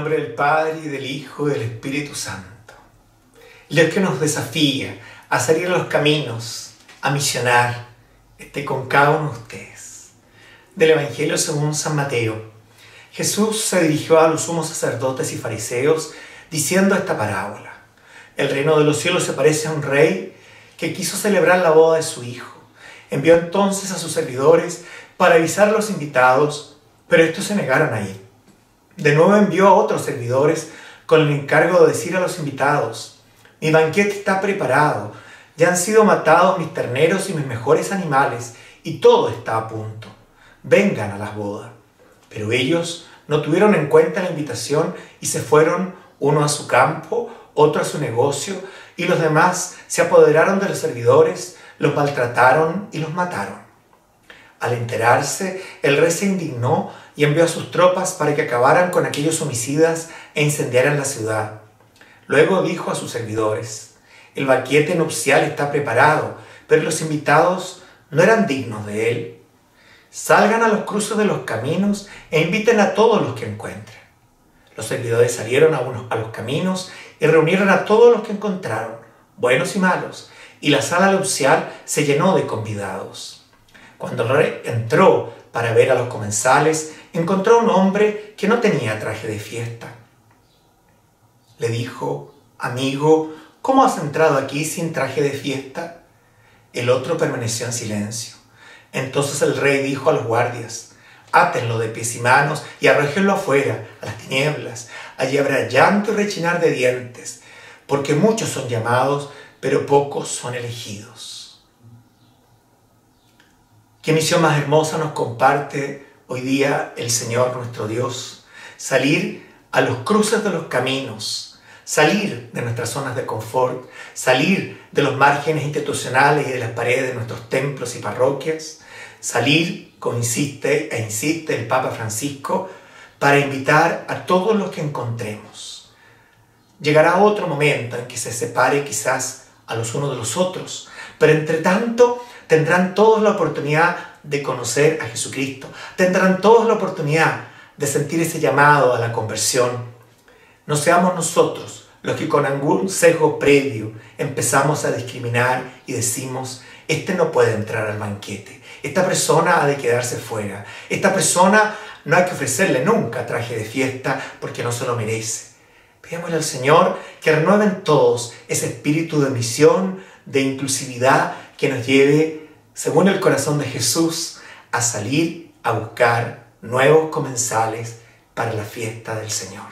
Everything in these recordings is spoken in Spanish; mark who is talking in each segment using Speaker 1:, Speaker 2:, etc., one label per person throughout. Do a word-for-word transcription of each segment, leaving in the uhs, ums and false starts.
Speaker 1: nombre del Padre, y del Hijo, y del Espíritu Santo. El Dios que nos desafía a salir a los caminos, a misionar, esté con cada uno de ustedes. Del Evangelio según San Mateo. Jesús se dirigió a los sumos sacerdotes y fariseos diciendo esta parábola. El reino de los cielos se parece a un rey que quiso celebrar la boda de su hijo. Envió entonces a sus servidores para avisar a los invitados, pero estos se negaron a ir. De nuevo envió a otros servidores con el encargo de decir a los invitados: mi banquete está preparado, ya han sido matados mis terneros y mis mejores animales, y todo está a punto. Vengan a las bodas. Pero ellos no tuvieron en cuenta la invitación y se fueron, uno a su campo, otro a su negocio, y los demás se apoderaron de los servidores, los maltrataron y los mataron. Al enterarse, el rey se indignó y envió a sus tropas para que acabaran con aquellos homicidas e incendiaran la ciudad. Luego dijo a sus servidores: el banquete nupcial está preparado, pero los invitados no eran dignos de él. Salgan a los cruces de los caminos e inviten a todos los que encuentren. Los servidores salieron a, unos, a los caminos y reunieron a todos los que encontraron, buenos y malos, y la sala nupcial se llenó de convidados. Cuando el rey entró para ver a los comensales, encontró a un hombre que no tenía traje de fiesta. Le dijo: amigo, ¿cómo has entrado aquí sin traje de fiesta? El otro permaneció en silencio. Entonces el rey dijo a los guardias: átenlo de pies y manos y arrójenlo afuera, a las tinieblas. Allí habrá llanto y rechinar de dientes, porque muchos son llamados, pero pocos son elegidos. Qué misión más hermosa nos comparte hoy día el Señor nuestro Dios. Salir a los cruces de los caminos, salir de nuestras zonas de confort, salir de los márgenes institucionales y de las paredes de nuestros templos y parroquias, salir, como insiste e insiste el Papa Francisco, para invitar a todos los que encontremos. Llegará otro momento en que se separe quizás a los unos de los otros, pero entre tanto tendrán todos la oportunidad de conocer a Jesucristo, tendrán todos la oportunidad de sentir ese llamado a la conversión. No seamos nosotros los que con algún sesgo previo empezamos a discriminar y decimos: este no puede entrar al banquete, esta persona ha de quedarse fuera, esta persona no hay que ofrecerle nunca traje de fiesta porque no se lo merece. Pidámosle al Señor que renueve en todos ese espíritu de misión, de inclusividad, que nos lleve, según el corazón de Jesús, a salir a buscar nuevos comensales para la fiesta del Señor.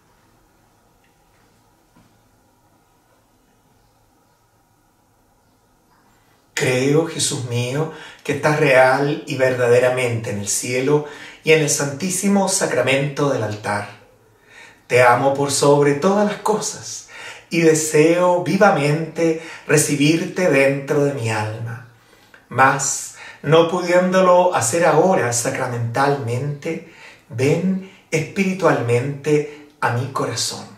Speaker 1: Creo, Jesús mío, que estás real y verdaderamente en el cielo y en el santísimo sacramento del altar. Te amo por sobre todas las cosas y deseo vivamente recibirte dentro de mi alma. Mas, no pudiéndolo hacer ahora sacramentalmente, ven espiritualmente a mi corazón.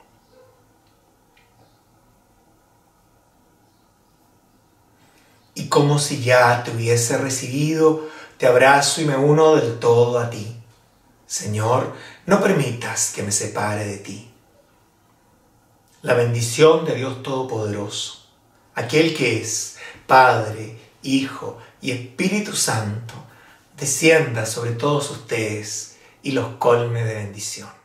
Speaker 1: Y como si ya te hubiese recibido, te abrazo y me uno del todo a ti. Señor, no permitas que me separe de ti. La bendición de Dios Todopoderoso, aquel que es Padre, Hijo y Espíritu Santo, descienda sobre todos ustedes y los colme de bendición.